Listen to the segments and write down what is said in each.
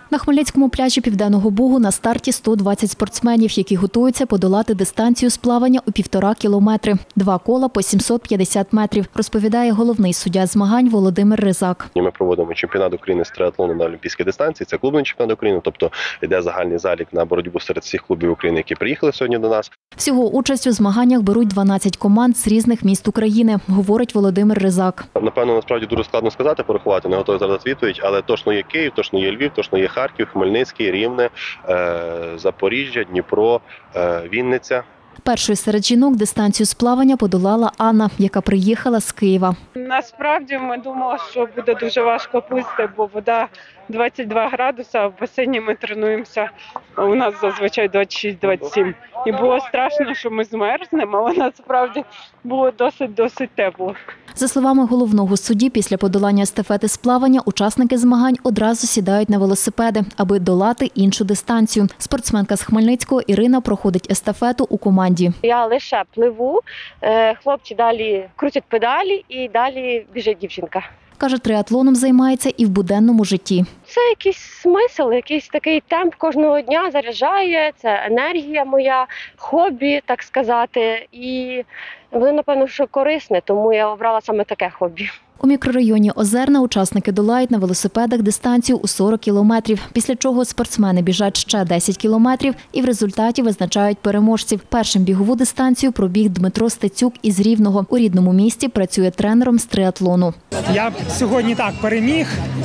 На Хмельницькому пляжі Південного Бугу на старті 120 спортсменів, які готуються подолати дистанцію з плавання у 1,5 кілометри. 2 кола по 750 метрів, розповідає головний суддя змагань Володимир Ризак. Ми проводимо чемпіонат України з триатлону на олімпійській дистанції. Це клубний чемпіонат України, тобто йде загальний залік на боротьбу серед всіх клубів України, які приїхали сьогодні до нас. Всього участь у змаганнях беруть 12 команд з різних міст України, говорить Володимир Ризак. Напевно, насправді дуже складно сказати, порахувати, не готовий зараз відповідь, але точно є Київ, точно є Львів, точно є Харків, Хмельницький, Рівне, Запоріжжя, Дніпро, Вінниця. Першою серед жінок дистанцію з плавання подолала Анна, яка приїхала з Києва. Насправді ми думали, що буде дуже важко плисти, бо вода 22 градуси, а в басейні ми тренуємося, у нас зазвичай 26-27. І було страшно, що ми змерзнемо, але насправді було досить тепло. За словами головного судді, після подолання естафети з плавання учасники змагань одразу сідають на велосипеди, аби долати іншу дистанцію. Спортсменка з Хмельницького Ірина проходить естафету у команді. Я лише пливу, хлопці далі крутять педалі і далі біжить дівчинка. Каже, триатлоном займається і в буденному житті. Це якийсь смисл, якийсь такий темп кожного дня заряджає, це енергія моя, хобі, так сказати. І воно, напевно, що корисне, тому я обрала саме таке хобі. У мікрорайоні Озерна учасники долають на велосипедах дистанцію у 40 кілометрів, після чого спортсмени біжать ще 10 кілометрів і в результаті визначають переможців. Першим бігову дистанцію пробіг Дмитро Стецюк із Рівного. У рідному місті працює тренером з триатлону. Я сьогодні так переміг,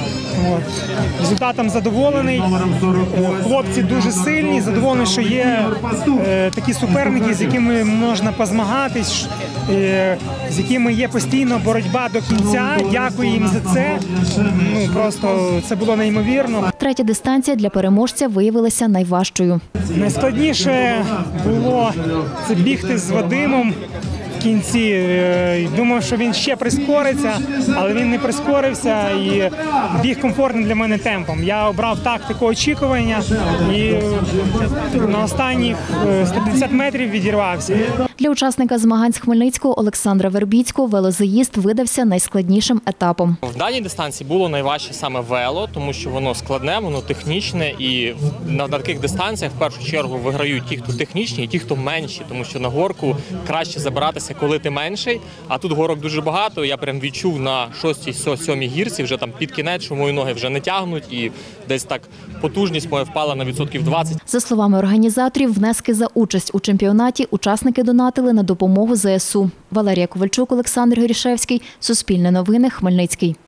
результатом задоволений. Хлопці дуже сильні, задоволений, що є такі суперники, з якими можна позмагатись, з якими є постійно боротьба до кінця. Дякую їм за це. Просто це було неймовірно. Третя дистанція для переможця виявилася найважчою. Найскладніше було це бігти з Вадимом в кінці. Думав, що він ще прискориться, але він не прискорився і біг комфортним для мене темпом. Я обрав тактику очікування і на останніх 150 метрів відірвався. Для учасника змагань з Хмельницького Олександра Вербіцького велозаїзд видався найскладнішим етапом. В даній дистанції було найважче саме вело, тому що воно складне, воно технічне, і на таких дистанціях в першу чергу виграють ті, хто технічні, і ті, хто менші, тому що на горку краще забиратися, коли ти менший, а тут горок дуже багато. Я прям відчув на 6-7 гірці, вже там під кінець, що мої ноги вже не тягнуть, і десь так потужність моя впала на 20%. За словами організаторів, внески за участь у чемпіонаті учасники донатили на допомогу ЗСУ. Валерія Ковальчук, Олександр Горішевський, Суспільне новини, Хмельницький.